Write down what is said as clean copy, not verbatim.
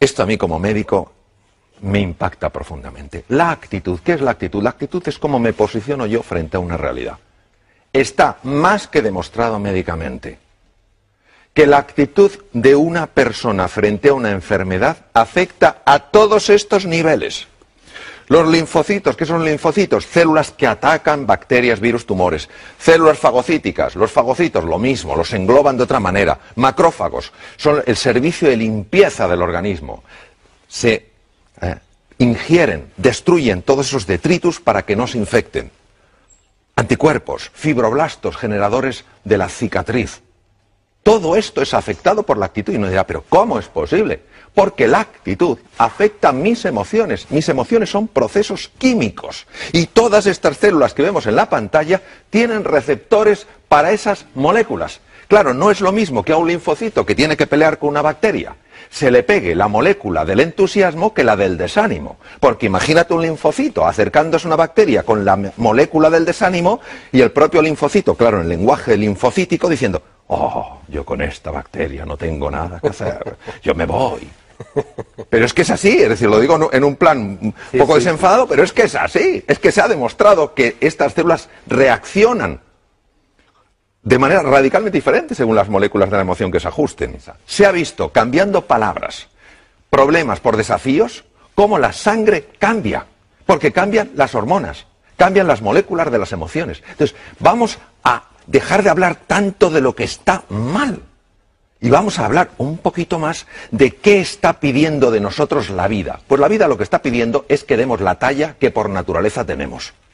Esto a mí como médico me impacta profundamente. La actitud, ¿qué es la actitud? La actitud es cómo me posiciono yo frente a una realidad. Está más que demostrado médicamente que la actitud de una persona frente a una enfermedad afecta a todos estos niveles. Los linfocitos, ¿qué son linfocitos? Células que atacan bacterias, virus, tumores. Células fagocíticas, los fagocitos, lo mismo, los engloban de otra manera. Macrófagos, son el servicio de limpieza del organismo. Se ingieren, destruyen todos esos detritus para que no se infecten. Anticuerpos, fibroblastos, generadores de la cicatriz. Todo esto es afectado por la actitud. Y uno dirá, ¿pero cómo es posible? Porque la actitud afecta mis emociones. Mis emociones son procesos químicos. Y todas estas células que vemos en la pantalla tienen receptores para esas moléculas. Claro, no es lo mismo que a un linfocito que tiene que pelear con una bacteria se le pegue la molécula del entusiasmo que la del desánimo. Porque imagínate un linfocito acercándose a una bacteria con la molécula del desánimo y el propio linfocito, claro, en el lenguaje linfocítico, diciendo, oh, yo con esta bacteria no tengo nada que hacer, yo me voy. Pero es que es así, es decir, lo digo en un plan un poco desenfadado, pero es que es así. Es que se ha demostrado que estas células reaccionan de manera radicalmente diferente según las moléculas de la emoción que se ajusten. Se ha visto, cambiando palabras, problemas por desafíos, cómo la sangre cambia, porque cambian las hormonas, cambian las moléculas de las emociones. Entonces, vamos a dejar de hablar tanto de lo que está mal y vamos a hablar un poquito más de qué está pidiendo de nosotros la vida. Pues la vida lo que está pidiendo es que demos la talla que por naturaleza tenemos.